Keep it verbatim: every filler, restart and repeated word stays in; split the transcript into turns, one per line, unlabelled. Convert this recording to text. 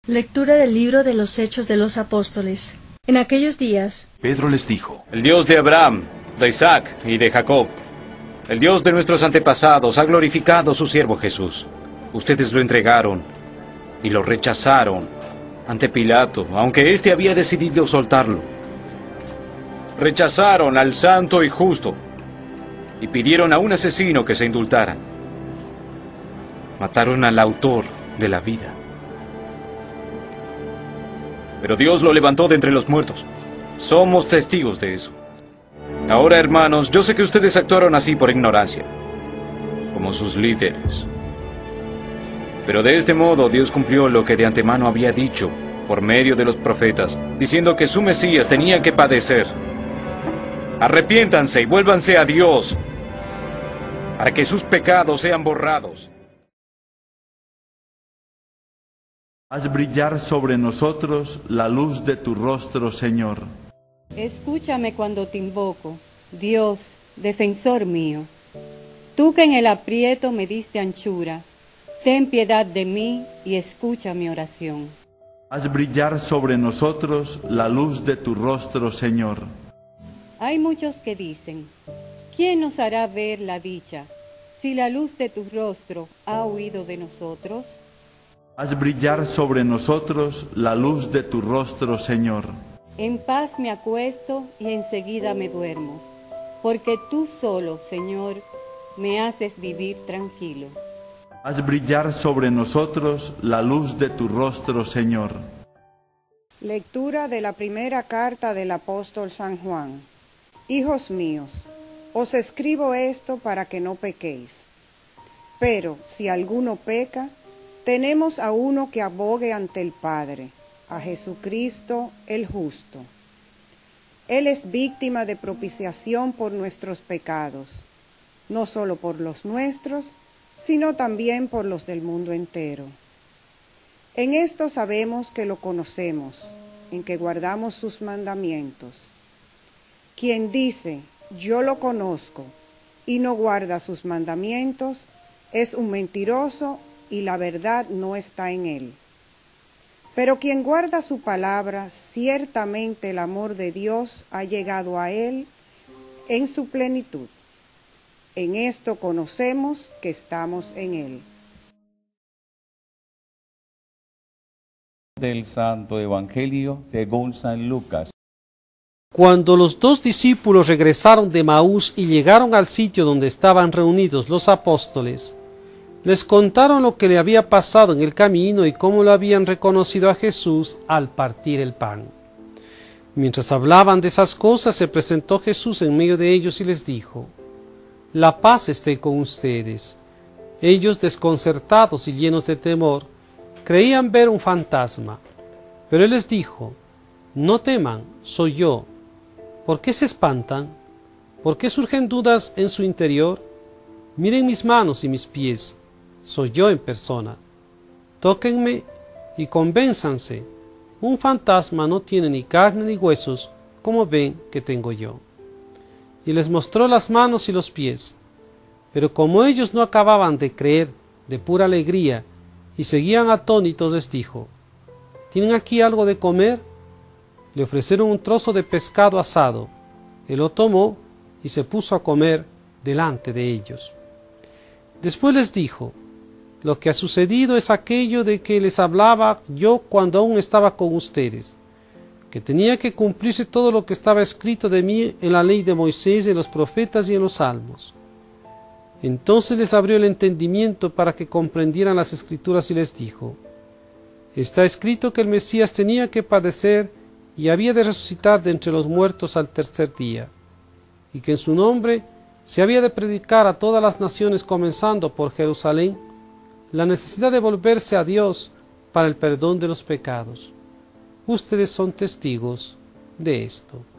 Lectura del libro de los Hechos de los Apóstoles. En aquellos días,
Pedro les dijo:
El Dios de Abraham, de Isaac y de Jacob, el Dios de nuestros antepasados, ha glorificado a su siervo Jesús. Ustedes lo entregaron y lo rechazaron ante Pilato, aunque éste había decidido soltarlo. Rechazaron al santo y justo y pidieron a un asesino que se indultara. Mataron al autor de la vida. Pero Dios lo levantó de entre los muertos. Somos testigos de eso. Ahora, hermanos, yo sé que ustedes actuaron así por ignorancia, como sus líderes. Pero de este modo Dios cumplió lo que de antemano había dicho por medio de los profetas, diciendo que su Mesías tenía que padecer. Arrepiéntanse y vuélvanse a Dios, para que sus pecados sean borrados.
Haz brillar sobre nosotros la luz de tu rostro, Señor.
Escúchame cuando te invoco, Dios, defensor mío. Tú que en el aprieto me diste anchura, ten piedad de mí y escucha mi oración.
Haz brillar sobre nosotros la luz de tu rostro, Señor.
Hay muchos que dicen, ¿quién nos hará ver la dicha si la luz de tu rostro ha huido de nosotros?
Haz brillar sobre nosotros la luz de tu rostro, Señor.
En paz me acuesto y enseguida me duermo, porque tú solo, Señor, me haces vivir tranquilo.
Haz brillar sobre nosotros la luz de tu rostro, Señor.
Lectura de la primera carta del apóstol San Juan. Hijos míos, os escribo esto para que no pequéis. Pero si alguno peca, tenemos a uno que abogue ante el Padre, a Jesucristo el justo. Él es víctima de propiciación por nuestros pecados, no solo por los nuestros, sino también por los del mundo entero. En esto sabemos que lo conocemos, en que guardamos sus mandamientos. Quien dice, yo lo conozco, y no guarda sus mandamientos, es un mentiroso y la verdad no está en él. Pero quien guarda su palabra, ciertamente el amor de Dios ha llegado a él en su plenitud. En esto conocemos que estamos en él.
Del Santo Evangelio según San Lucas.
Cuando los dos discípulos regresaron de Maús y llegaron al sitio donde estaban reunidos los apóstoles, les contaron lo que le había pasado en el camino y cómo lo habían reconocido a Jesús al partir el pan. Mientras hablaban de esas cosas, se presentó Jesús en medio de ellos y les dijo: La paz esté con ustedes. Ellos, desconcertados y llenos de temor, creían ver un fantasma. Pero él les dijo: No teman, soy yo. ¿Por qué se espantan? ¿Por qué surgen dudas en su interior? Miren mis manos y mis pies. Soy yo en persona. Tóquenme y convénzanse. Un fantasma no tiene ni carne ni huesos, como ven que tengo yo. Y les mostró las manos y los pies. Pero como ellos no acababan de creer de pura alegría y seguían atónitos, les dijo: ¿Tienen aquí algo de comer? Le ofrecieron un trozo de pescado asado. Él lo tomó y se puso a comer delante de ellos. Después les dijo: Lo que ha sucedido es aquello de que les hablaba yo cuando aún estaba con ustedes, que tenía que cumplirse todo lo que estaba escrito de mí en la ley de Moisés, en los profetas y en los salmos. Entonces les abrió el entendimiento para que comprendieran las escrituras y les dijo: Está escrito que el Mesías tenía que padecer y había de resucitar de entre los muertos al tercer día, y que en su nombre se había de predicar a todas las naciones, comenzando por Jerusalén, la necesidad de volverse a Dios para el perdón de los pecados. Ustedes son testigos de esto.